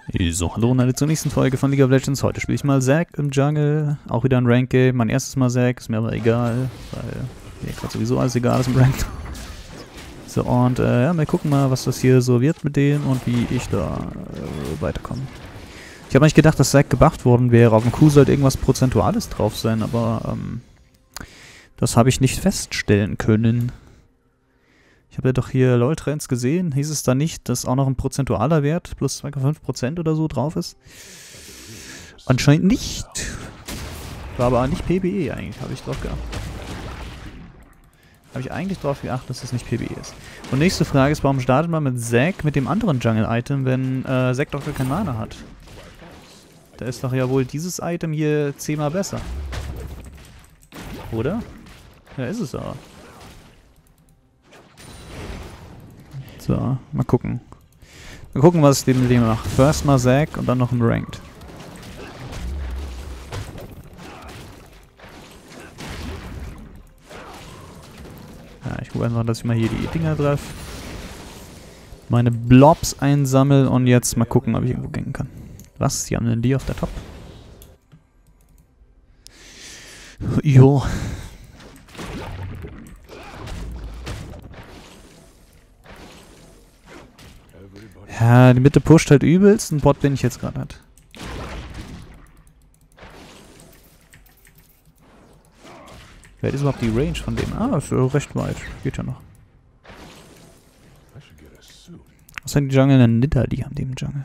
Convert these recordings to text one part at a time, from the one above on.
So, hallo und alle zur nächsten Folge von League of Legends. Heute spiele ich mal Zac im Jungle. Auch wieder ein Rank-Game. Mein erstes Mal Zac, ist mir aber egal, weil mir gerade sowieso alles egal ist im Rank. So, und ja, wir gucken mal, was das hier so wird mit denen und wie ich da weiterkomme. Ich habe eigentlich gedacht, dass Zac gebufft worden wäre. Auf dem Q sollte irgendwas Prozentuales drauf sein, aber das habe ich nicht feststellen können. Ich habe ja doch hier LOL-Trends gesehen. Hieß es da nicht, dass auch noch ein prozentualer Wert plus 2,5% oder so drauf ist? Anscheinend nicht. War aber nicht PBE eigentlich, habe ich drauf geachtet. Habe ich eigentlich drauf geachtet, dass das nicht PBE ist. Und nächste Frage ist, warum startet man mit Zac mit dem anderen Jungle-Item, wenn Zac doch gar kein Mana hat? Da ist doch ja wohl dieses Item hier 10-mal besser. Oder? Ja, ist es aber. So, mal gucken. Mal gucken, was ich mit dem mache. First mal Zac und dann noch im Ranked. Ja, ich gucke einfach, dass ich mal hier die Dinger treffe. Meine Blobs einsammle und jetzt mal gucken, ob ich irgendwo gängen kann. Was? Die haben einen Lee auf der Top? Jo. Ja, die Mitte pusht halt übelst, ein Bot bin ich jetzt gerade halt. Wer ist überhaupt die Range von dem? Ah, ist recht weit. Geht ja noch. Was hat die Jungle denn Nidda, die haben dem Jungle?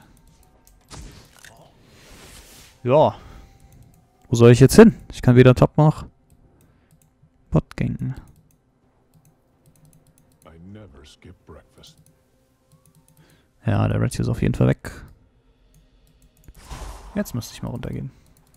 Ja. Wo soll ich jetzt hin? Ich kann weder Top noch Bot ganken. Ja, der Red hier ist auf jeden Fall weg. Jetzt müsste ich mal runtergehen.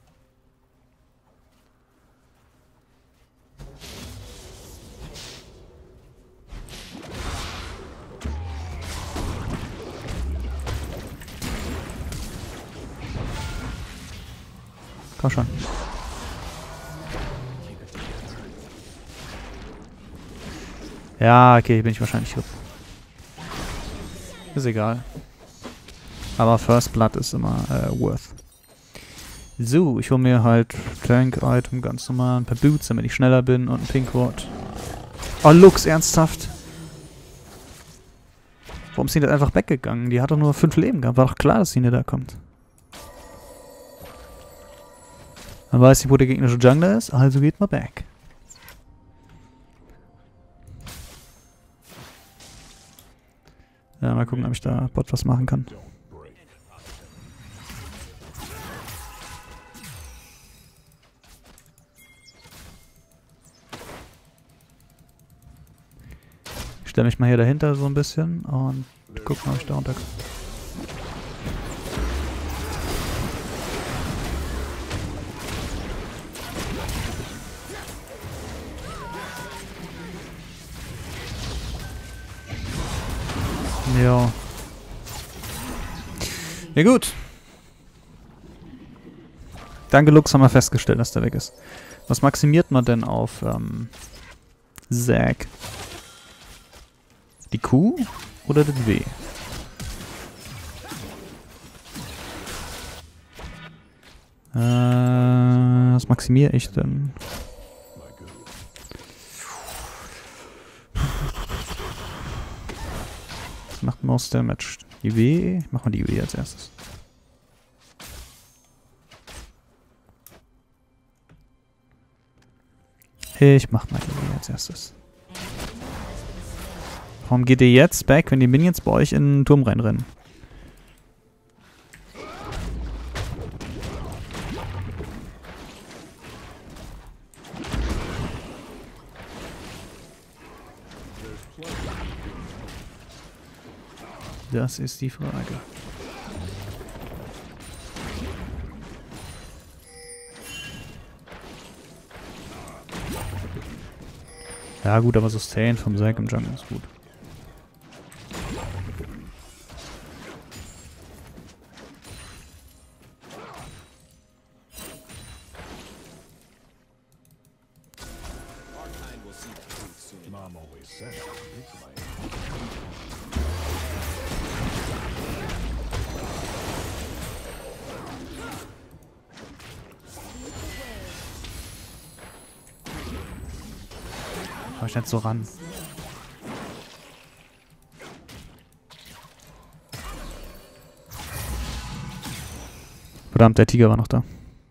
Komm schon. Ja, okay, bin ich wahrscheinlich gut. Ist egal. Aber First Blood ist immer worth. So, ich hole mir halt Tank-Item ganz normal, ein paar Boots, damit ich schneller bin und ein Pinkward. Oh, Lux, ernsthaft? Warum ist die nicht einfach weggegangen? Die hat doch nur 5 Leben gehabt. War doch klar, dass sie nicht da kommt. Man weiß nicht, wo der gegnerische Jungler ist, also geht mal back. Ja, mal gucken, ob ich da Bot was machen kann. Ich stelle mich mal hier dahinter so ein bisschen und guck mal, ob ich da runterkomme. Ja. Ja gut. Danke Lux, haben wir festgestellt, dass der weg ist. Was maximiert man denn auf Zac? Die Q oder das W? Was maximiere ich denn? Was macht Most Damage? Die W? Ich mach mal die W als erstes. Ich mach mal die W als erstes. Warum geht ihr jetzt back, wenn die Minions bei euch in den Turm reinrennen? Das ist die Frage. Ja gut, aber Sustain vom Zac im Jungle ist gut. Komm ich nicht so ran. Verdammt, der Tiger war noch da.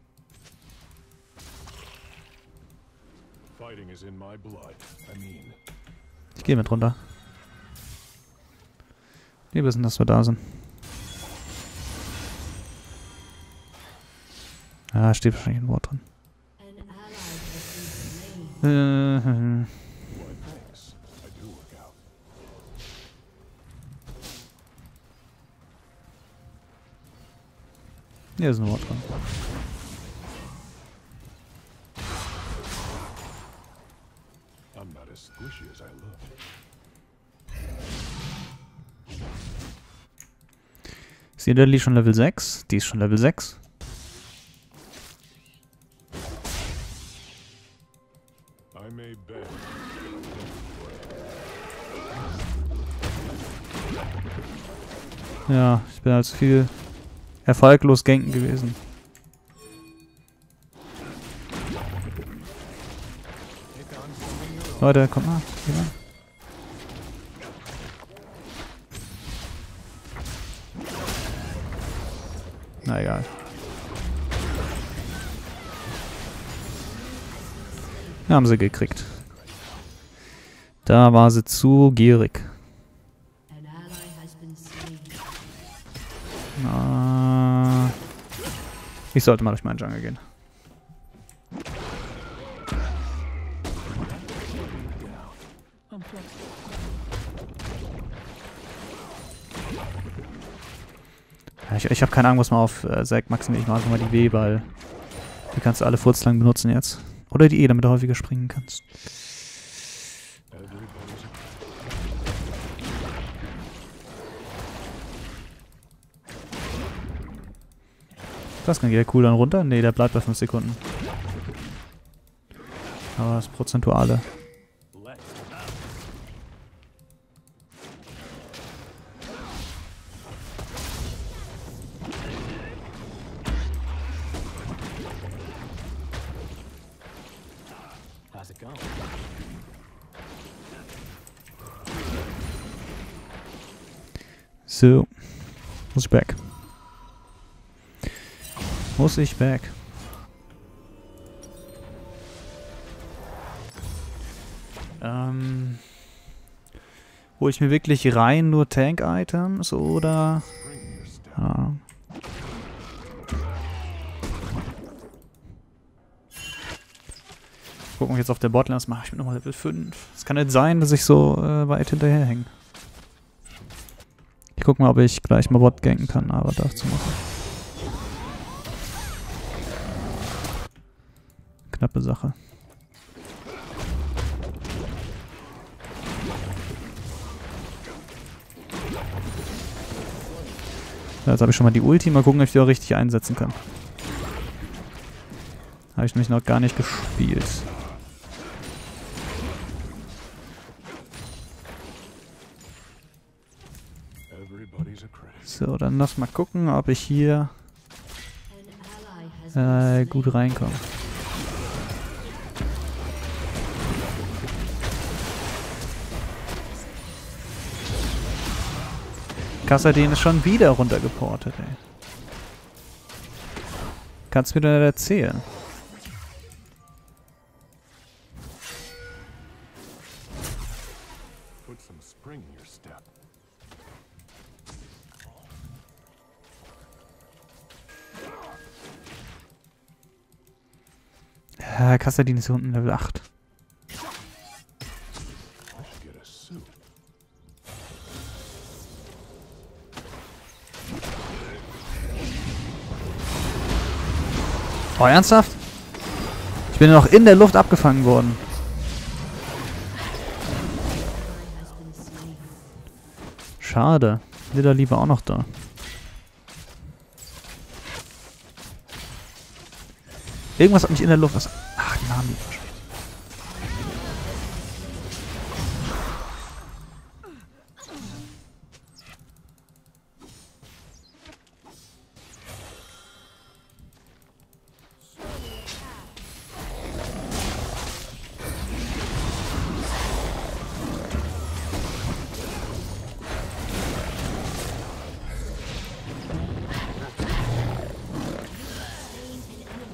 Ich gehe mit runter. Wir wissen, dass wir da sind. Ah, steht wahrscheinlich ein Wort drin. Hier ist ein Wort drin. Ist die Deadly schon Level 6? Die ist schon Level 6. Ja, ich bin also viel erfolglos ganken gewesen. Leute, kommt mal. Ja. Na egal. Wir haben sie gekriegt. Da war sie zu gierig. Ich sollte mal durch meinen Jungle gehen. Ich habe keine Ahnung, was man auf Zac maximiert. Ich mache einfach mal die W, weil die kannst du alle furzlang benutzen jetzt. Oder die E, damit du häufiger springen kannst. Das kann geht der Cooldown runter? Ne, der bleibt bei 5 Sekunden. Aber das Prozentuale. So. Muss ich back. Muss ich back. Hole ich mir wirklich rein nur Tank-Items oder... Ja. Gucken wir jetzt auf der Botlane, das mache ich mit nochmal Level 5. Es kann nicht sein, dass ich so weit hinterherhänge. Ich guck mal, ob ich gleich mal Bot ganken kann, aber dazu machen. Knappe Sache. Ja, jetzt habe ich schon mal die Ulti. Mal gucken, ob ich die auch richtig einsetzen kann. Habe ich nämlich noch gar nicht gespielt. So, dann lass mal gucken, ob ich hier gut reinkomme. Kassadin ist schon wieder runtergeportet, ey. Kannst du mir das erzählen? Kassadin ist hier unten Level 8. Oh, ernsthaft? Ich bin noch in der Luft abgefangen worden. Schade. Nidalee war auch noch da. Irgendwas hat mich in der Luft... Ach, Nami.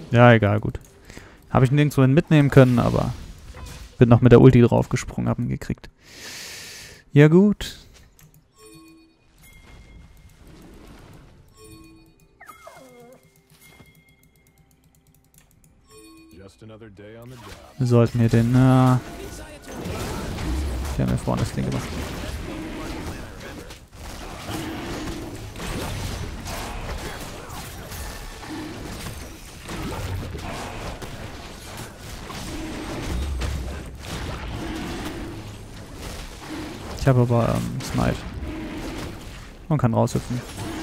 Ja, egal, gut. Habe ich nirgendwohin mitnehmen können, aber bin noch mit der Ulti draufgesprungen, hab ihn gekriegt. Ja, gut. Wir sollten hier den, wir haben ja vorne das Ding gemacht. Ich habe aber Smite. Man kann raushüpfen.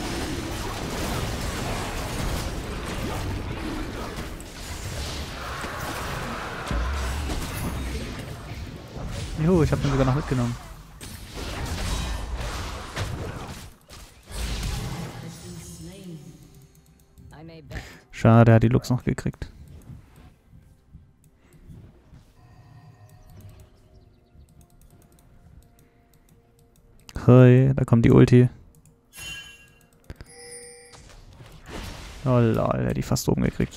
Juhu, ich habe ihn sogar noch mitgenommen. Schade, er hat die Lux noch gekriegt. Hey, da kommt die Ulti. Oh lol, er hat die fast oben gekriegt.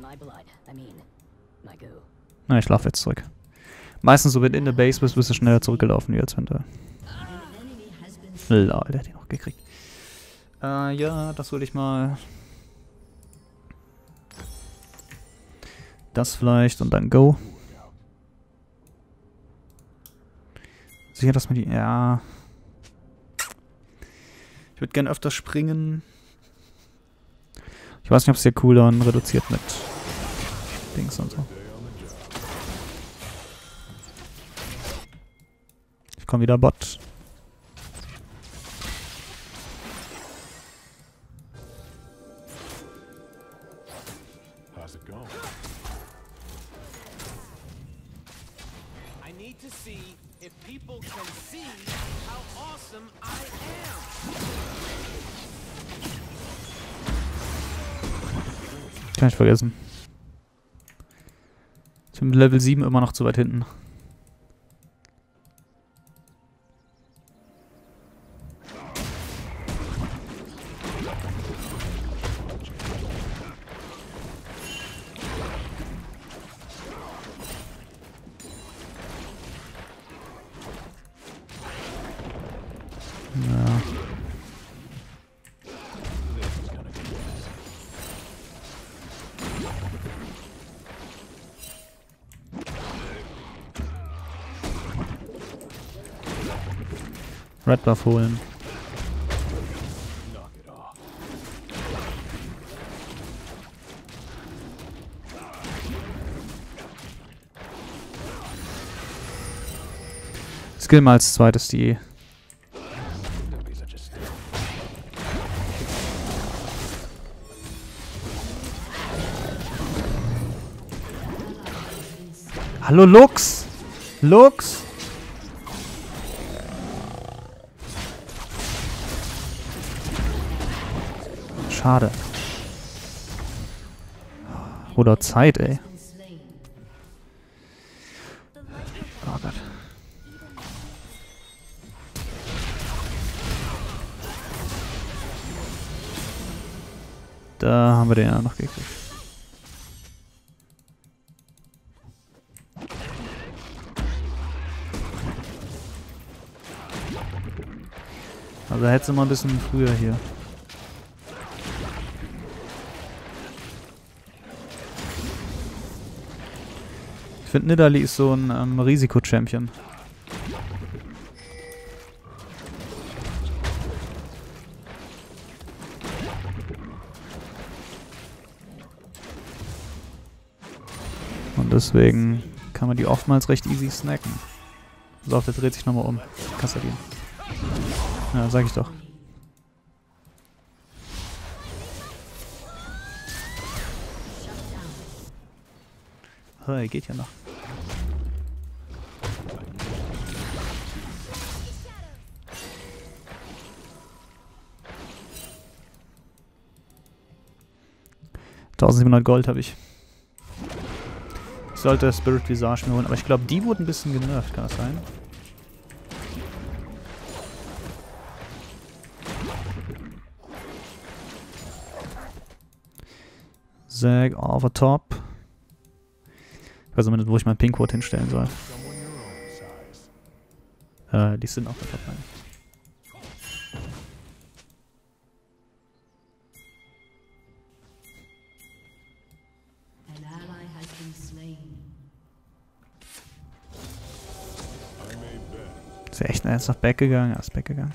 Na, ich laufe jetzt zurück. Meistens so, wenn du in der Base bist du schneller zurückgelaufen, wie als wenn du... Lol, der hat die noch gekriegt. Ja, das würde ich mal... Das vielleicht und dann Go. Sicher, dass man die... Ja... Ich würde gerne öfters springen. Ich weiß nicht, ob es hier Cooldown reduziert mit Dings und so. Ich komme wieder Bot. I need to see if people can see how awesome I am. Kann ich vergessen. Ich bin mit Level 7 immer noch zu weit hinten. Ja. Red Buff holen. Skill mal als zweites die. Hallo Lux! Lux! Schade. Oder Zeit, ey. Oh Gott. Da haben wir den ja noch gekriegt. Also hättest du mal ein bisschen früher hier. Ich finde, Nidalee ist so ein Risiko-Champion. Und deswegen kann man die oftmals recht easy snacken. So, auf, der dreht sich nochmal um. Kassadieren. Ja, sag ich doch. Hey, geht ja noch. $1700 Gold habe ich. Ich sollte Spirit Visage mir holen, aber ich glaube, die wurden ein bisschen genervt, kann das sein? Zack over top. Ich weiß zumindest, wo ich meinen Pincode hinstellen soll. Die sind auf der Top 9. An ally has been slain. Ist ja echt jetzt nach Back gegangen? Ja, ist Back gegangen.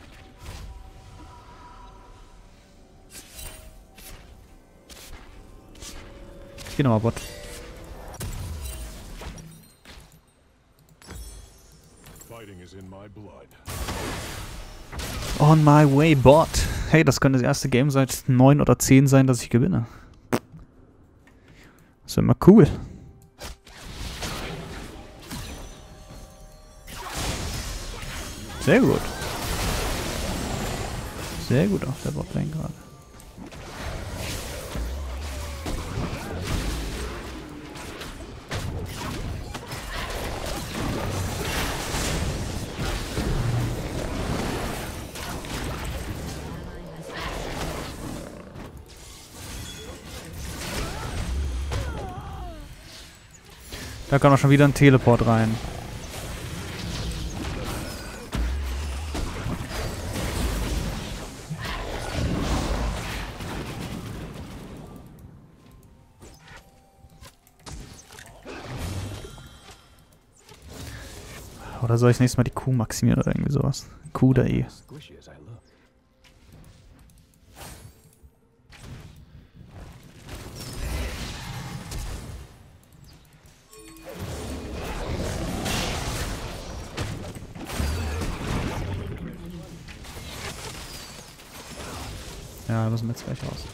Ich geh nochmal Bot. On my way, Bot. Hey, das könnte das erste Game seit 9 oder 10 sein, dass ich gewinne. Das wäre mal cool. Sehr gut. Sehr gut auf der Botlane gerade. Da kann auch schon wieder ein Teleport rein. Oder soll ich nächstes Mal die Q maximieren oder irgendwie sowas? Q oder E. Squishy as I look. Ja, müssen wir jetzt gleich raus.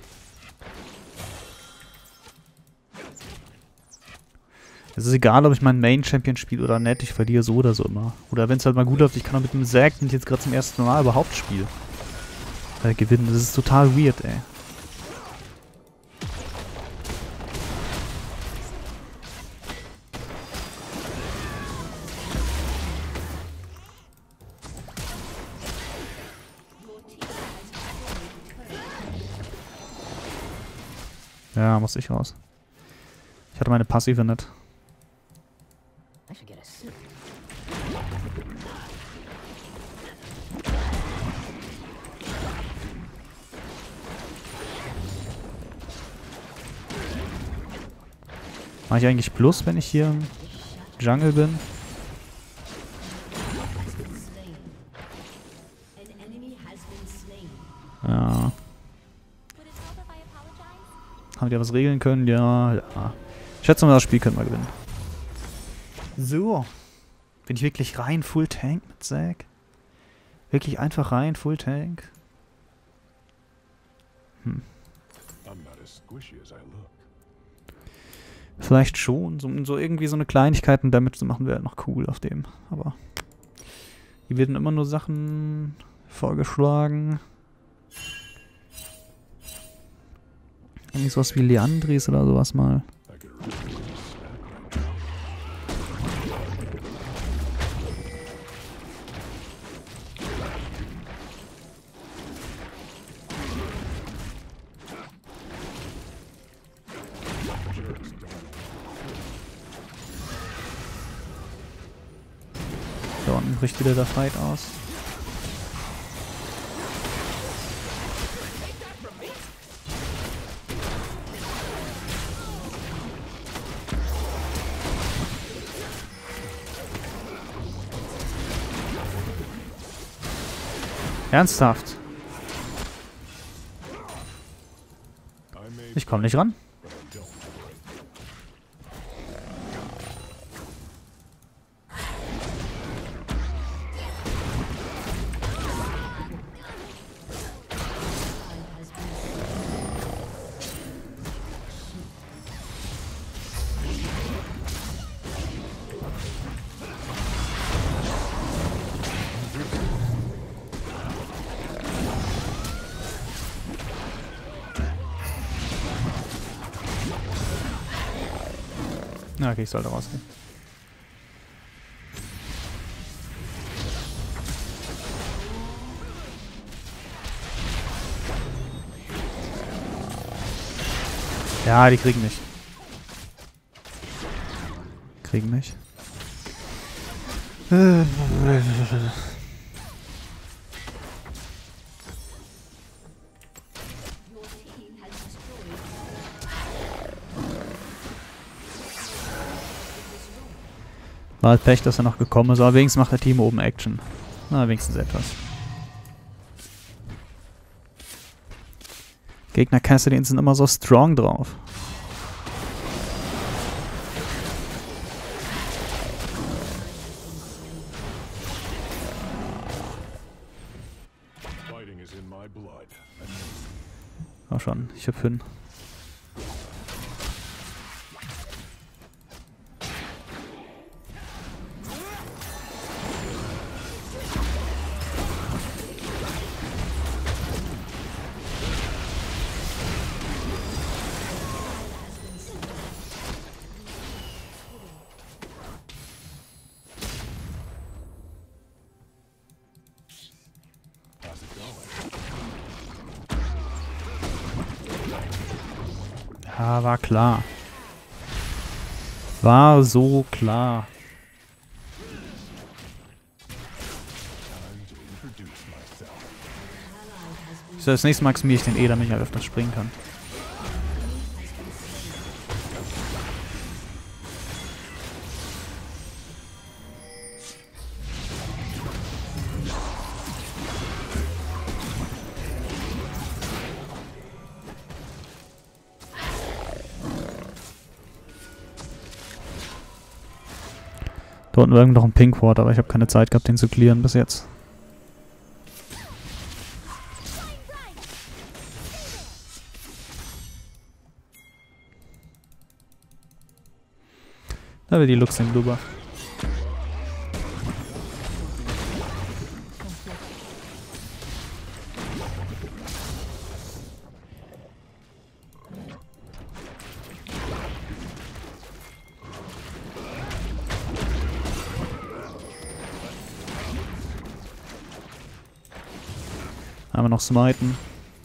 Es ist egal, ob ich meinen Main-Champion spiele oder nicht, ich verliere so oder so immer. Oder wenn es halt mal gut läuft, ich kann auch mit dem Zack, den ich jetzt gerade zum ersten Mal überhaupt spiele, gewinnen. Das ist total weird, ey. Ja, muss ich raus. Ich hatte meine Passive nicht. I should get a suit. Mache ich eigentlich Plus, wenn ich hier im Jungle bin? Has been slain. An enemy has been slain. Ja. Would it help if I apologize? Haben wir was regeln können? Ja, ja. Ich schätze mal, das Spiel können wir gewinnen. So. Bin ich wirklich rein Full Tank mit Zack? Wirklich einfach rein Full Tank? Hm. I'm not as squishy as I look. Vielleicht schon. So irgendwie so eine Kleinigkeiten damit zu machen wäre noch cool auf dem. Aber hier werden immer nur Sachen vorgeschlagen. Irgendwie sowas wie Leandris oder sowas mal. I could really use a snack right now. Just don't. Da unten bricht wieder der Fight aus. Ernsthaft? I may, Ich komme nicht ran. but I don't. Has been Na, okay, ich sollte rausgehen. Ja, die kriegen mich. Kriegen mich. War halt Pech, dass er noch gekommen ist, aber wenigstens macht der Team oben Action. Na, wenigstens etwas. Gegner Cassidy sind immer so strong drauf. Fighting is in my blood. Auch schon, ich hüpf hin. How's it going? Ja, war klar. War so klar. Time to introduce myself. So, das nächste Mal maximiere ich den E, damit ich halt öfters springen kann. Da unten war irgendwo noch ein Pinkward, aber ich habe keine Zeit gehabt, den zu clearen bis jetzt. Da will die Lux den Blubber. Einmal noch smiten.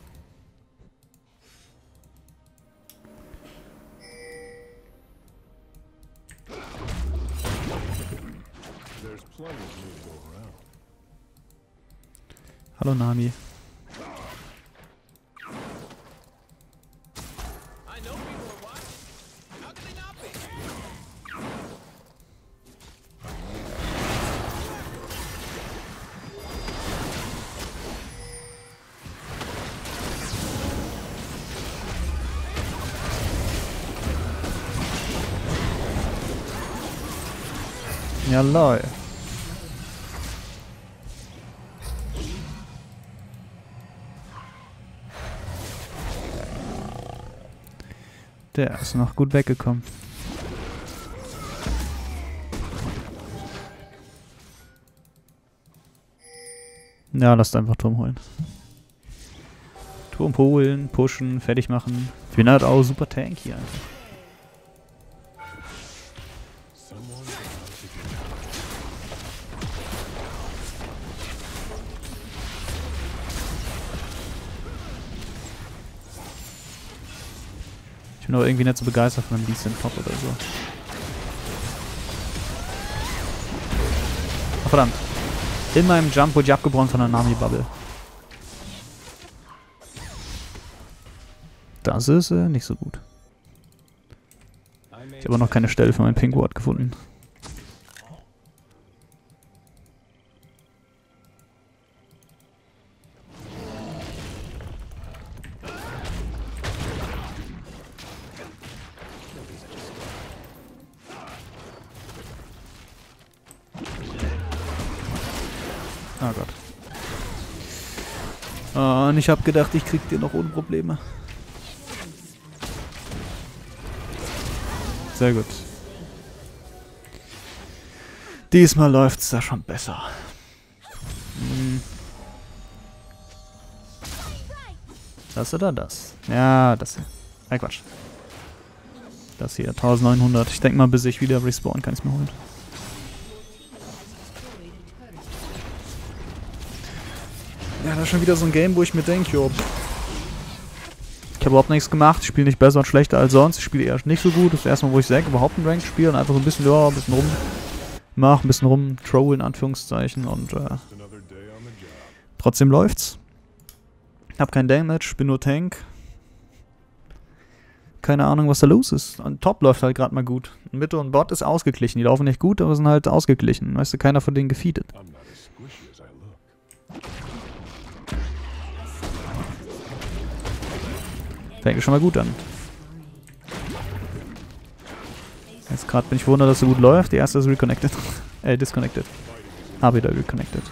There's plenty of me to go around. Hallo Nami. I know people are watching. How can they not be? Ja, lol. Der ist noch gut weggekommen. Ja, lasst einfach Turm holen. Turm holen, pushen, fertig machen. Ich bin halt auch super tanky einfach. Someone's about to get Ich bin aber irgendwie nicht so begeistert von einem Beast in Top oder so. Oh, verdammt. In meinem Jump wurde ich abgebrochen von der Nami-Bubble. Das ist nicht so gut. Ich habe aber noch keine Stelle für mein Pinkward gefunden. Oh Gott. Oh, und ich habe gedacht, ich krieg den noch ohne Probleme. Sehr gut. Diesmal läuft's da schon besser. Hm. Das oder das? Ja, das hier. Quatsch. Das hier, 1900. Ich denke mal, bis ich wieder respawn, kann ich's mir holen. Ja, das ist schon wieder so ein Game, wo ich mir denke, jo, Ich habe überhaupt nichts gemacht, ich spiele nicht besser und schlechter als sonst, ich spiele eher nicht so gut. Das ist das erste Mal, wo ich Zack überhaupt ein Ranked spiele und einfach so ein bisschen, ja, ein bisschen ein bisschen rum, in Anführungszeichen und Another day on the job. trotzdem läuft's. Hab kein Damage, bin nur Tank. Keine Ahnung, was da los ist. Und Top läuft halt gerade mal gut. Mitte und Bot ist ausgeglichen. Die laufen nicht gut, aber sind halt ausgeglichen. Weißt du, keiner von denen gefeedet. I'm not as squishy as I look. Fängt schon mal gut an. Jetzt gerade bin ich wundert, dass so gut läuft. Die erste ist reconnected. Disconnected. Hab wieder reconnected.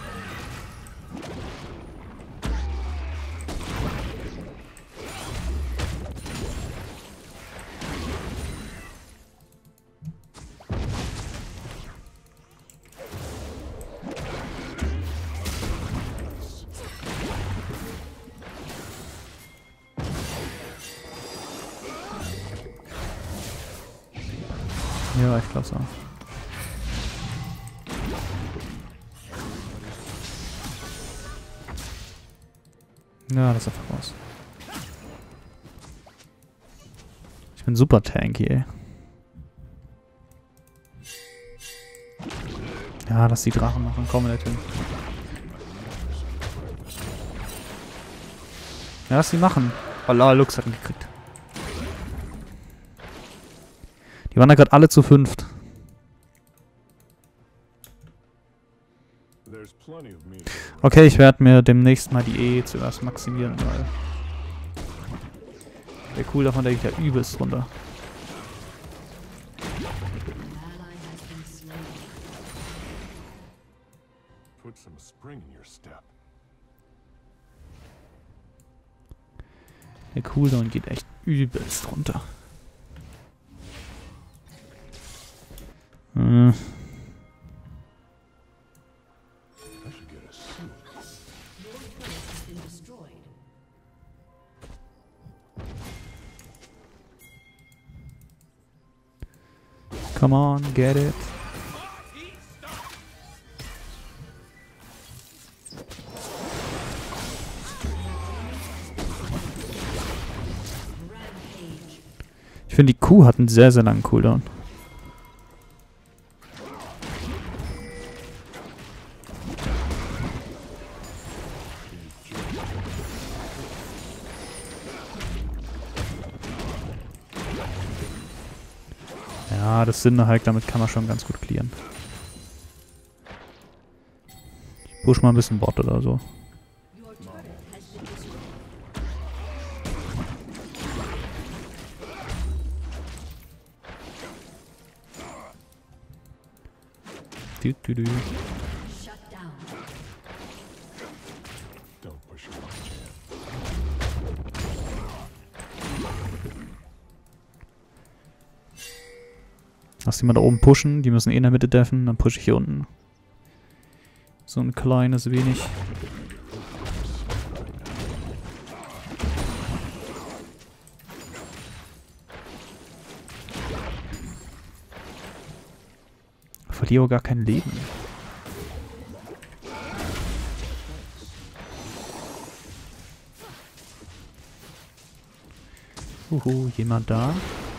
Ja, ich glaube so. Ja, das ist einfach raus. Ich bin super tanky, ey. Ja, lass die Drachen machen. Komm nicht hin. Ja, lass die machen. Allah, Lux hat ihn gekriegt. Die waren da gerade alle zu 5. There's plenty of me. Okay, ich werde mir demnächst mal die E zuerst maximieren, weil der cool davon, der geht ja übelst runter. Put some spring in your step. Der Cooldown geht echt übelst runter. I should get a suit. Come on, get it. Ich finde, die Kuh hat einen sehr, sehr langen Cooldown. Ja, das Sinne-Hike, damit kann man schon ganz gut clearen. Ich push mal ein bisschen Bot oder so. Du, du, du. Don't push your luck, man. Lass die mal da oben pushen, die müssen eh in der Mitte deffen, dann pushe ich hier unten. So ein kleines wenig. Ich verliere gar kein Leben. Jemand da?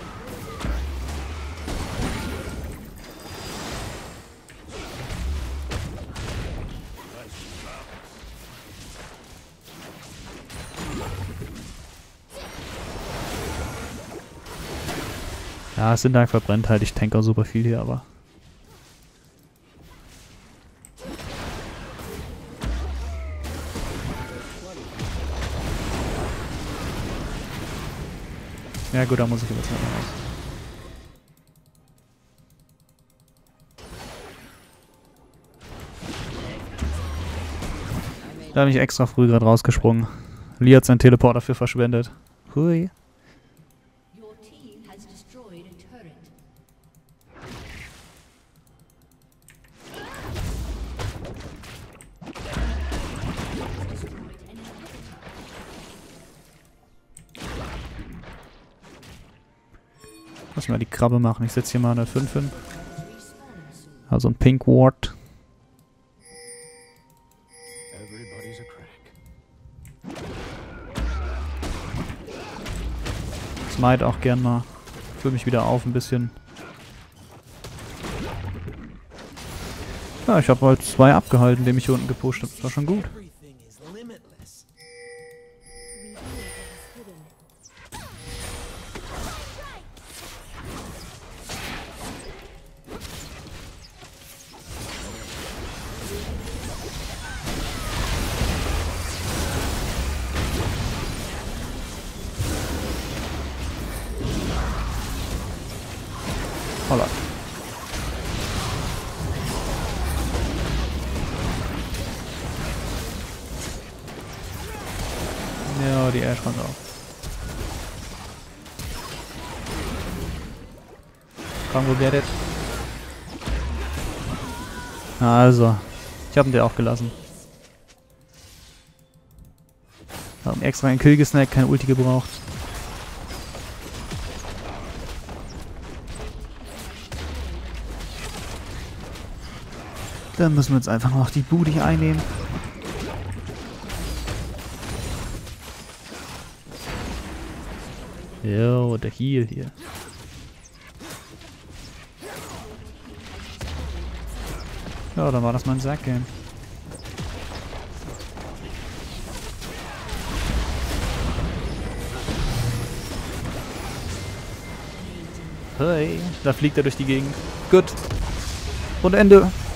Ja, es sind da verbrennt halt. Ich tank auch super viel hier, aber. Ja gut, da muss ich jetzt mal raus. Da bin ich extra früh gerade rausgesprungen. Lee hat seinen Teleport dafür verschwendet. Hui. Your team has destroyed a turret. Lass mal die Krabbe machen. Ich setze hier mal eine 5 hin. Also ein Pink Ward. Everybody's a crank. Smite auch gern mal. Füll mich wieder auf ein bisschen. Ja, ich habe halt 2 abgehalten, indem ich hier unten gepusht habe. Das war schon gut. Everything is limitless. Holla. Ja, die Ash kommt auf. Komm, go get it. Also, ich hab ihn dir auch gelassen. Haben extra einen Kill gesnackt, keine Ulti gebraucht. Dann müssen wir jetzt einfach noch die Booty einnehmen. Jo, der Heal hier. Ja, dann war das mein Sack-Game. Hey, da fliegt er durch die Gegend. Gut. Und Ende.